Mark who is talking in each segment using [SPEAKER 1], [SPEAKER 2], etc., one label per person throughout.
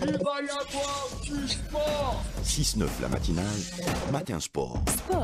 [SPEAKER 1] Il va y avoir du sport.
[SPEAKER 2] 6-9 la matinale, Matin Sport.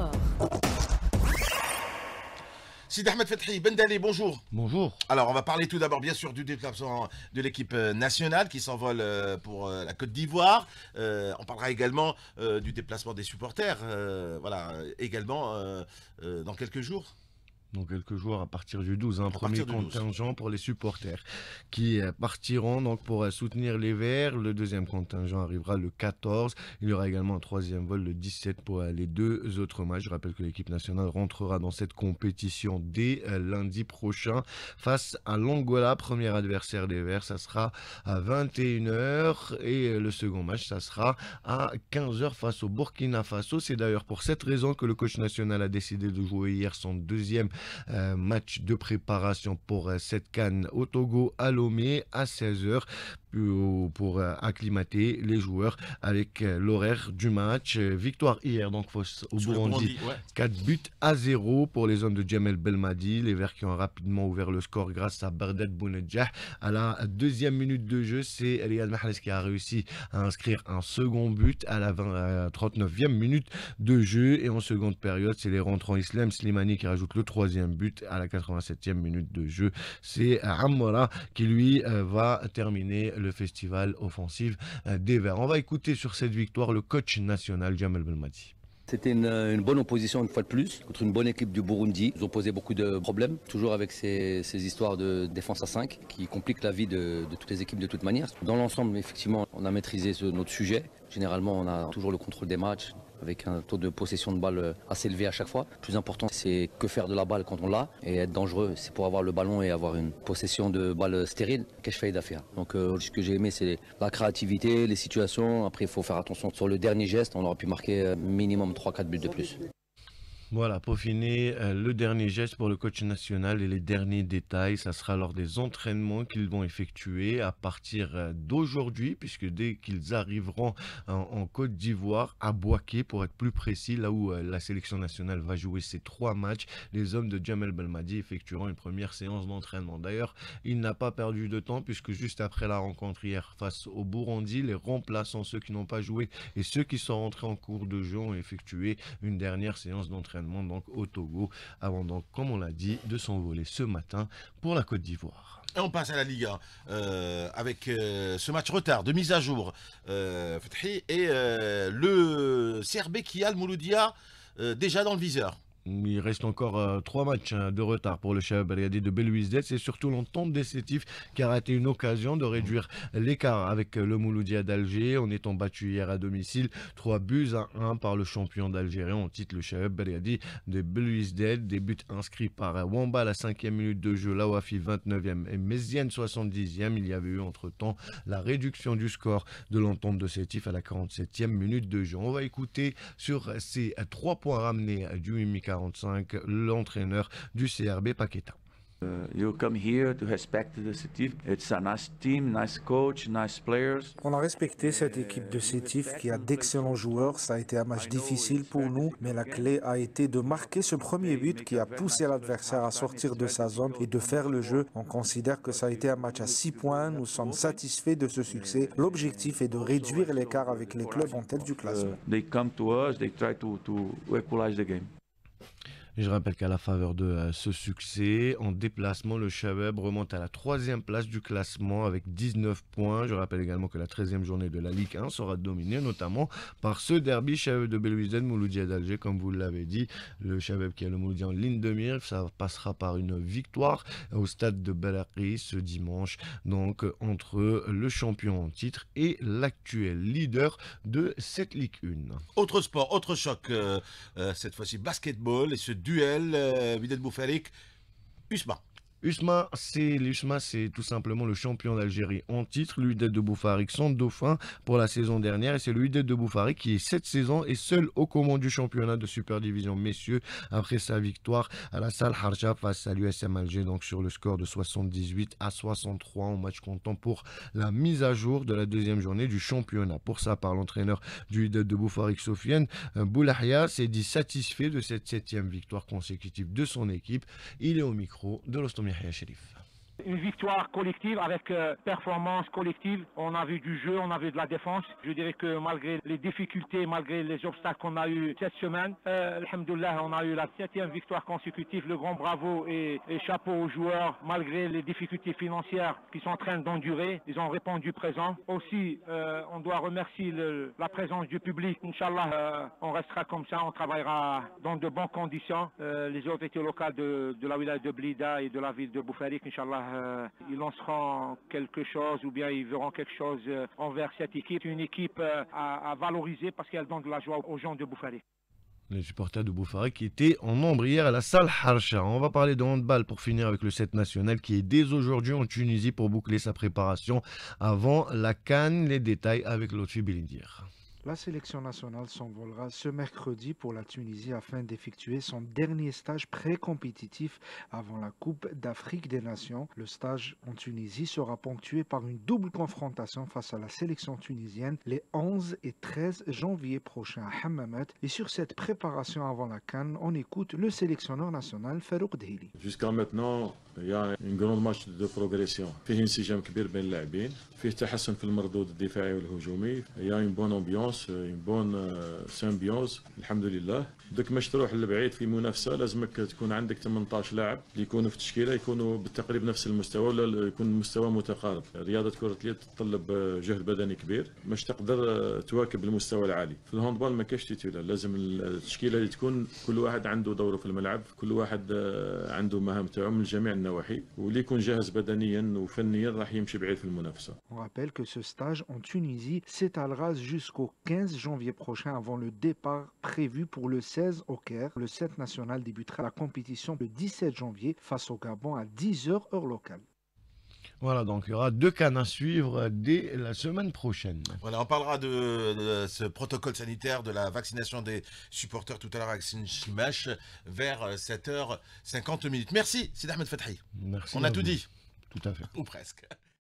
[SPEAKER 3] Sid Ahmed Fethi, Ben Dali, bonjour.
[SPEAKER 4] Bonjour.
[SPEAKER 3] Alors, on va parler tout d'abord, bien sûr, du déplacement de l'équipe nationale qui s'envole pour la Côte d'Ivoire. On parlera également du déplacement des supporters, voilà, également dans quelques jours.
[SPEAKER 4] Dans quelques jours, à partir du 12, un premier contingent pour les supporters qui partiront donc pour soutenir les Verts. Le deuxième contingent arrivera le 14. Il y aura également un troisième vol le 17 pour les deux autres matchs. Je rappelle que l'équipe nationale rentrera dans cette compétition dès lundi prochain face à l'Angola, premier adversaire des Verts. Ça sera à 21h et le second match, ça sera à 15h face au Burkina Faso. C'est d'ailleurs pour cette raison que le coach national a décidé de jouer hier son deuxième match de préparation pour cette CAN au Togo à Lomé à 16h pour acclimater les joueurs avec l'horaire du match. Victoire hier donc face au Burundi, 4-0 pour les hommes de Djamel Belmadi, les Verts qui ont rapidement ouvert le score grâce à Bardet Bounedjah. À la deuxième minute de jeu, c'est Riyad Mahrez qui a réussi à inscrire un second but à la 39e minute de jeu, et en seconde période, c'est les rentrants Islam Slimani qui rajoute le troisième but à la 87e minute de jeu. C'est Ammara qui lui va terminer le festival offensif des Verts. On va écouter sur cette victoire le coach national Djamel Belmadi.
[SPEAKER 5] C'était une bonne opposition une fois de plus contre une bonne équipe du Burundi. Ils ont posé beaucoup de problèmes, toujours avec ces histoires de défense à 5 qui compliquent la vie de toutes les équipes de toute manière. Dans l'ensemble, effectivement, on a maîtrisé notre sujet. Généralement, on a toujours le contrôle des matchs avec un taux de possession de balle assez élevé à chaque fois. Le plus important, c'est que faire de la balle quand on l'a et être dangereux. C'est pour avoir le ballon et avoir une possession de balle stérile. Qu'est-ce que je fais d'affaire? Donc, ce que j'ai aimé, c'est la créativité, les situations. Après, il faut faire attention sur le dernier geste. On aurait pu marquer minimum 3-4 buts de plus.
[SPEAKER 4] Voilà, peaufiner le dernier geste pour le coach national et les derniers détails, ça sera lors des entraînements qu'ils vont effectuer à partir d'aujourd'hui, puisque dès qu'ils arriveront en Côte d'Ivoire, à Bouaké pour être plus précis, là où la sélection nationale va jouer ses 3 matchs, les hommes de Djamel Belmadi effectueront une première séance d'entraînement. D'ailleurs, il n'a pas perdu de temps, puisque juste après la rencontre hier face au Burundi, les remplaçants, ceux qui n'ont pas joué et ceux qui sont rentrés en cours de jeu, ont effectué une dernière séance d'entraînement donc au Togo, avant donc, comme on l'a dit, de s'envoler ce matin pour la Côte d'Ivoire.
[SPEAKER 3] Et on passe à la Liga avec ce match retard de mise à jour Fethi, et le CRB qui a le Mouloudia déjà dans le viseur.
[SPEAKER 4] Il reste encore 3 matchs de retard pour le Chabab Riadi de Belouizdad. C'est surtout l'entente des Sétifs qui a raté une occasion de réduire l'écart avec le Mouloudia d'Alger en étant battu hier à domicile 3-1 par le champion d'Algérie en titre, le Chabab Riadi de Belouizdad. Des buts inscrits par Wamba à la 5e minute de jeu, Lawafi 29e et Meziane 70e. Il y avait eu entre temps la réduction du score de l'entente de Sétifs à la 47e minute de jeu. On va écouter sur ces 3 points ramenés du MIK 45, l'entraîneur du CRB Paqueta.
[SPEAKER 6] You come here to respect the Sétif. It's a nice team, nice coach, nice players.
[SPEAKER 7] On a respecté cette équipe de Sétif qui a d'excellents joueurs. Ça a été un match difficile pour nous, mais la clé a été de marquer ce premier but qui a poussé l'adversaire à sortir de sa zone et de faire le jeu. On considère que ça a été un match à 6 points. Nous sommes satisfaits de ce succès. L'objectif est de réduire l'écart avec les clubs en tête du classement.
[SPEAKER 6] They come to us, they try to equalize the game.
[SPEAKER 4] Je rappelle qu'à la faveur de ce succès, en déplacement, le Chabab remonte à la 3e place du classement avec 19 points. Je rappelle également que la 13e journée de la Ligue 1 sera dominée notamment par ce derby Chabab de Belouizdad, Mouloudia d'Alger, comme vous l'avez dit. Le Chabab qui a le Mouloudia en ligne de mire, ça passera par une victoire au stade de Belakri ce dimanche, donc entre le champion en titre et l'actuel leader de cette Ligue 1.
[SPEAKER 3] Autre sport, autre choc, cette fois-ci basketball, et ce duel Wydad Boufarik Usma.
[SPEAKER 4] Usma, c'est tout simplement le champion d'Algérie en titre. Le Wydad de Boufarik, son dauphin pour la saison dernière. Et c'est le Wydad de Boufarik qui, cette saison, est seul aux commandes du championnat de Super Division messieurs après sa victoire à la Salle Harja face à l'USM Alger, donc sur le score de 78-63 en match comptant pour la mise à jour de la 2e journée du championnat. Pour ça, par l'entraîneur du Wydad de Boufarik, Sofiane Boulahia, s'est dit satisfait de cette 7e victoire consécutive de son équipe. Il est au micro de l'Ostomi.
[SPEAKER 8] Une victoire collective avec performance collective. On a vu du jeu, on a vu de la défense. Je dirais que malgré les difficultés, malgré les obstacles qu'on a eu cette semaine, alhamdoulilah, on a eu la 7e victoire consécutive. Le grand bravo et chapeau aux joueurs. Malgré les difficultés financières qui sont en train d'endurer, ils ont répondu présent. Aussi, on doit remercier la présence du public. Inch'Allah, on restera comme ça, on travaillera dans de bonnes conditions. Les autorités locales de la wilaya de Blida et de la ville de Boufarik, Inch'Allah, ils lanceront quelque chose ou bien ils verront quelque chose envers cette équipe. Une équipe à valoriser parce qu'elle donne de la joie aux gens de Boufarik.
[SPEAKER 4] Les supporters de Boufarik qui étaient en nombre hier à la salle Harsha. On va parler de handball pour finir avec le 7 national qui est dès aujourd'hui en Tunisie pour boucler sa préparation avant la CAN. Les détails avec Lotfi Belindir.
[SPEAKER 7] La sélection nationale s'envolera ce mercredi pour la Tunisie afin d'effectuer son dernier stage pré-compétitif avant la Coupe d'Afrique des Nations. Le stage en Tunisie sera ponctué par une double confrontation face à la sélection tunisienne les 11 et 13 janvier prochains à Hammamet. Et sur cette préparation avant la CAN, on écoute le sélectionneur national Farouk Dhili.
[SPEAKER 9] Jusqu'à maintenant, il y a une grande marche de progression. فيه انسجام كبير بين اللاعبين، فيه تحسن في المردود الدفاعي والهجومي، il y a une bonne ambiance. une bonne symbiose الحمد لله. بدك مش تروح لبعيد في منافسه لازمك تكون عندك 18 لاعب اللي يكونوا في التشكيله يكونوا بالتقريب نفس المستوى ولا يكون المستوى متقارب. رياضه كره اليد تتطلب جهد بدني كبير مش تقدر تواكب المستوى العالي. في الهاندبول ما كاش تيتولر، لازم التشكيله اللي تكون كل واحد عنده دوره في الملعب، كل واحد عنده مهام تاعو من جميع النواحي واللي يكون جاهز بدنيا وفنيا راح يمشي بعيد في المنافسه.
[SPEAKER 7] On rappelle que ce stage en Tunisie s'étalera jusqu'au 15 janvier prochain avant le départ prévu pour le 16 au Caire. Le 7 national débutera la compétition le 17 janvier face au Gabon à 10h heure locale.
[SPEAKER 4] Voilà, donc il y aura 2 CAN à suivre dès la semaine prochaine.
[SPEAKER 3] Voilà, on parlera de ce protocole sanitaire de la vaccination des supporters tout à l'heure avec Shimash vers 7h50. Merci, Sid Ahmed Fethi.
[SPEAKER 4] Merci.
[SPEAKER 3] On a tout dit.
[SPEAKER 4] Tout à fait.
[SPEAKER 3] Ou presque.